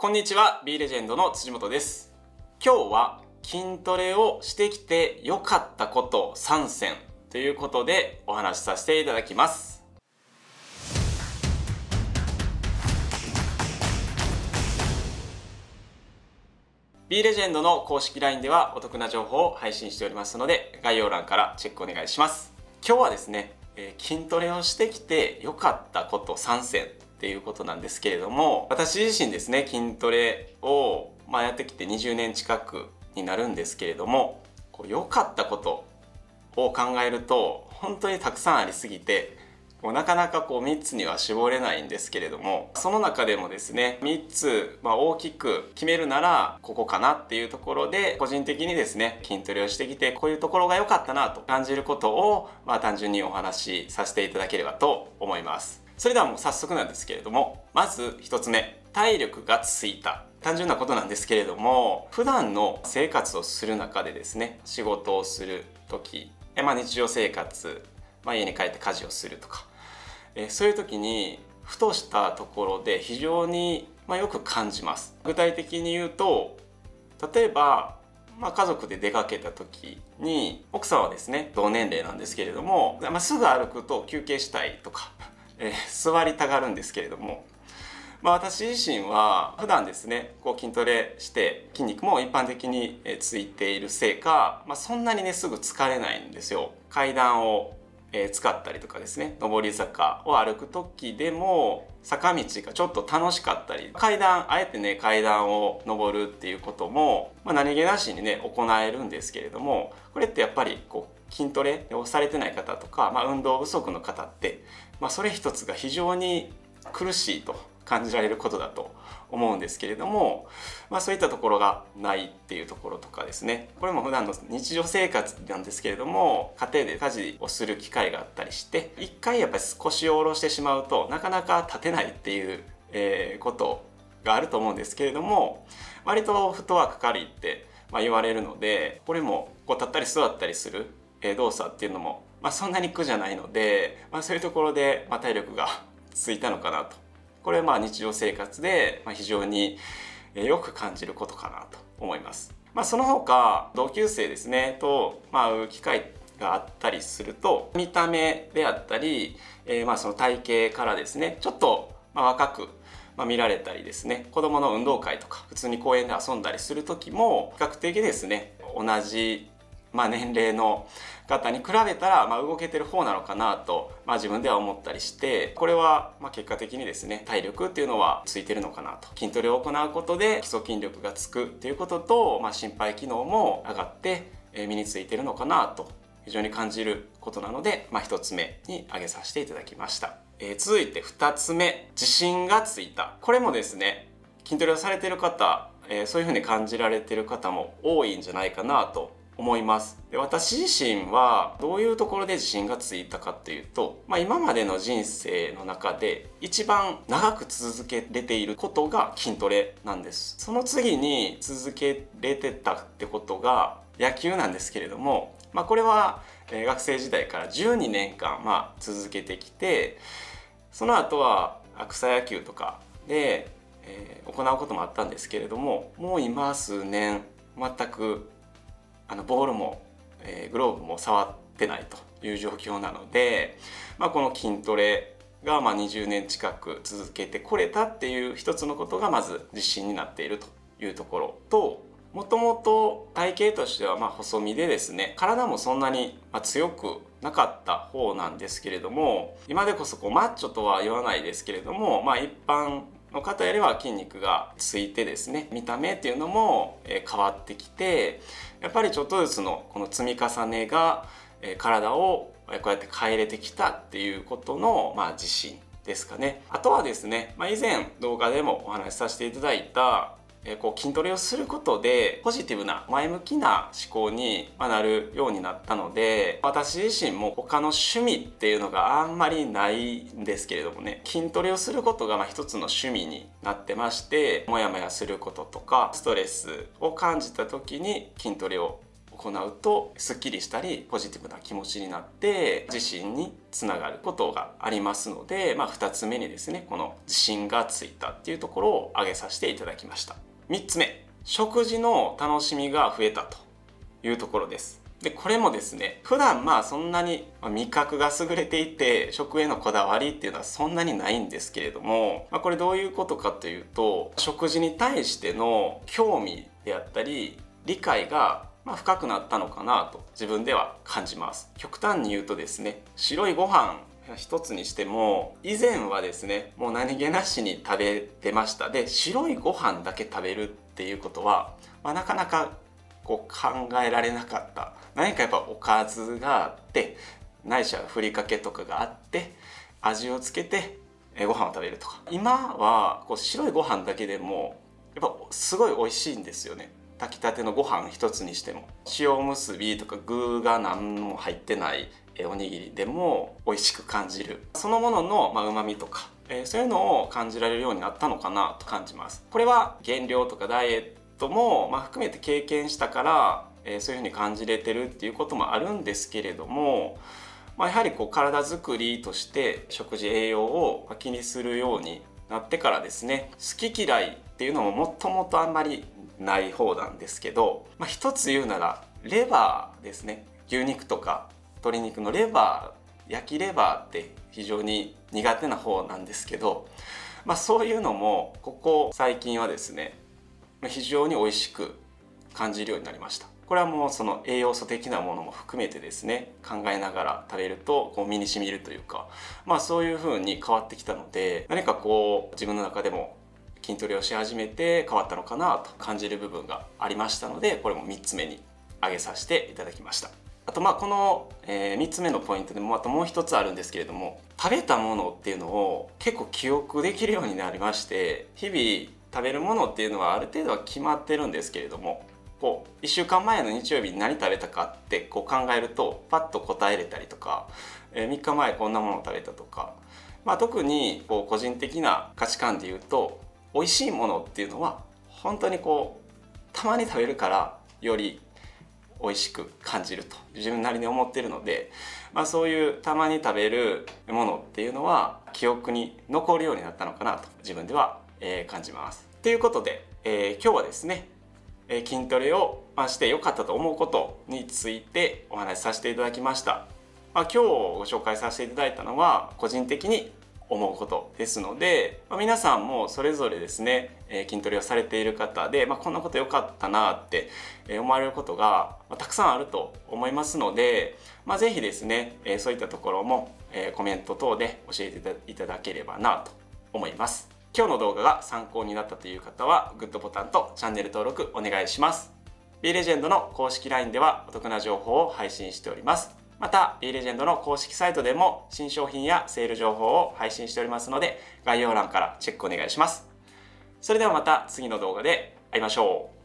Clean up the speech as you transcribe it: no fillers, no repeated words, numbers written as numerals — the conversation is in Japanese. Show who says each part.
Speaker 1: こんにちは、B レジェンドの辻本です。今日は筋トレをしてきて良かったこと3選ということでお話しさせていただきます。B レジェンドの公式 LINE ではお得な情報を配信しておりますので、概要欄からチェックお願いします。今日はですね、筋トレをしてきて良かったこと3選っていうことなんですけれども、私自身ですね、筋トレをやってきて20年近くになるんですけれども、良かったことを考えると本当にたくさんありすぎて、なかなか3つには絞れないんですけれども、その中でもですね3つ、大きく決めるならここかなっていうところで、個人的にですね筋トレをしてきてこういうところが良かったなと感じることを、単純にお話しさせていただければと思います。それではもう早速なんですけれども、まず1つ目、体力がついた。単純なことなんですけれども、普段の生活をする中でですね、仕事をする時、日常生活、家に帰って家事をするとか、そういう時にふとしたところで非常によく感じます。具体的に言うと、例えば家族で出かけた時に、奥さんはですね同年齢なんですけれども、すぐ歩くと休憩したいとか、座りたがるんですけれども、私自身は普段ですね筋トレして筋肉も一般的についているせいか、そんなにねすぐ疲れないんですよ。階段を使ったりとかですね、上り坂を歩く時でも坂道がちょっと楽しかったり、あえてね階段を上るっていうことも、何気なしにね行えるんですけれども、これってやっぱり筋トレをされてない方とか、運動不足の方って、それ一つが非常に苦しいと感じられることだと思うんですけれども、そういったところがないっていうところとかですね、これも普段の日常生活なんですけれども、家庭で家事をする機会があったりして、一回やっぱり腰を下ろしてしまうとなかなか立てないっていう、ことがあると思うんですけれども、割とフットワーク軽いって言われるので、これも立ったり座ったりする動作っていうのもそんなに苦じゃないので、そういうところで体力がついたのかなと。これは日常生活で非常によく感じることかなと思います。その他同級生ですねと会う機会があったりすると、見た目であったり、その体型からですねちょっと若く見られたりですね、子どもの運動会とか普通に公園で遊んだりする時も比較的ですね同じ年齢の方に比べたら動けてる方なのかなと、自分では思ったりして、これは結果的にですね体力っていうのはついてるのかなと。筋トレを行うことで基礎筋力がつくっていうことと、心肺機能も上がって身についてるのかなと非常に感じることなので、1つ目に挙げさせていただきました。続いて2つ目、自信がついた。これもですね筋トレをされてる方、そういうふうに感じられてる方も多いんじゃないかなと思います。で、私自身はどういうところで自信がついたかっていうと、今までの人生の中で一番長く続けれていることが筋トレなんです。その次に続けれてたってことが野球なんですけれども、これは学生時代から12年間続けてきて、その後は草野球とかで、行うこともあったんですけれども、もう今数年全くボールも、グローブも触ってないという状況なので、この筋トレが20年近く続けてこれたっていう一つのことがまず自信になっているというところと、もともと体型としては細身でですね、体もそんなに強くなかった方なんですけれども、今でこそマッチョとは言わないですけれども、一般の方よりは筋肉がついてですね、見た目っていうのも変わってきて、やっぱりちょっとずつのこの積み重ねが体をこうやって変えれてきたっていうことの自信ですかね。あとはですね、以前動画でもお話しさせていただいた筋トレをすることでポジティブな前向きな思考になるようになったので、私自身も他の趣味っていうのがあんまりないんですけれどもね、筋トレをすることが一つの趣味になってまして、モヤモヤすることとかストレスを感じた時に筋トレを行うとすっきりしたりポジティブな気持ちになって自信につながることがありますので、2つ目にですね、この自信がついたっていうところを挙げさせていただきました。3つ目、食事の楽しみが増えたというところです。でこれもですね、普段そんなに味覚が優れていて食へのこだわりっていうのはそんなにないんですけれども、これどういうことかというと、食事に対しての興味であったり理解が深くなったのかなと自分では感じます。極端に言うとですね、白いご飯一つにしても以前はですね、もう何気なしに食べてました。で白いご飯だけ食べるっていうことは、なかなか考えられなかった。何かやっぱおかずがあって、ないしはふりかけとかがあって味をつけてご飯を食べるとか、今は白いご飯だけでもやっぱすごい美味しいんですよね。炊きたてのご飯一つにしても、塩むすびとか具が何も入ってないおにぎりでも美味しく感じる、そのものの旨味とかそういうのを感じられるようになったのかなと感じます。これは減量とかダイエットも含めて経験したからそういうふうに感じれてるっていうこともあるんですけれども、やはり体づくりとして食事栄養を気にするようになってからですね、好き嫌いっていうのももともとあんまりない方なんですけど、一つ言うならレバーですね。牛肉とか鶏肉のレバー、焼きレバーって非常に苦手な方なんですけど、そういうのもここ最近はですね、非常に美味しく感じるようになりました。これはもうその栄養素的なものも含めてですね、考えながら食べると身に染みるというか、そういう風に変わってきたので、何か自分の中でも筋トレをし始めて変わったのかなと感じる部分がありましたので、これも3つ目に挙げさせていただきました。あとこの3つ目のポイントでもあともう一つあるんですけれども、食べたものっていうのを結構記憶できるようになりまして、日々食べるものっていうのはある程度は決まってるんですけれども、1週間前の日曜日に何食べたかって考えるとパッと答えれたりとか、3日前こんなものを食べたとか、特に個人的な価値観で言うと、美味しいものっていうのは本当にたまに食べるからより美味しく感じると自分なりに思ってるので、そういうたまに食べるものっていうのは記憶に残るようになったのかなと自分では感じます。ということで、今日はですね、筋トレをして良かったと思うことについてお話しさせていただきました。今日ご紹介させていただいたのは個人的に思うことですので、皆さんもそれぞれですね、筋トレをされている方で、こんなこと良かったなって思われることがたくさんあると思いますので、ぜひですね、そういったところもコメント等で教えていただければなと思います。今日の動画が参考になったという方はグッドボタンとチャンネル登録お願いします。B レジェンドの公式 LINE ではお得な情報を配信しております。また B レジェンドの公式サイトでも新商品やセール情報を配信しておりますので、概要欄からチェックお願いします。それではまた次の動画で会いましょう。